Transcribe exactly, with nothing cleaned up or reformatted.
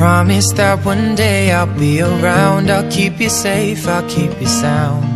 promise that one day I'll be around. I'll keep you safe, I'll keep you sound.